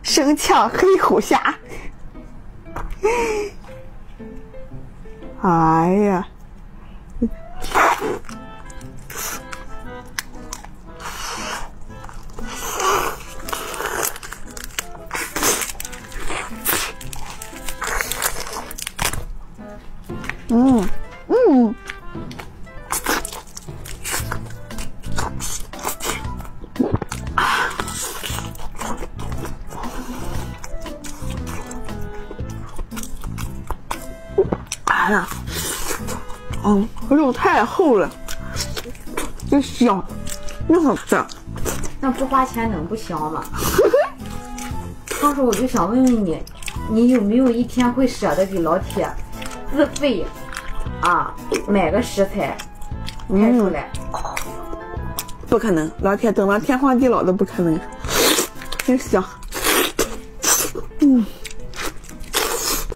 生呛黑虎虾。哎呀！哎呀，肉太厚了，真香，真好吃。 那不花钱能不香吗？当时我就想问问你，你有没有一天会舍得给老铁自费啊买个食材拍出来？ 不可能，老铁等到天荒地老都不可能，真香。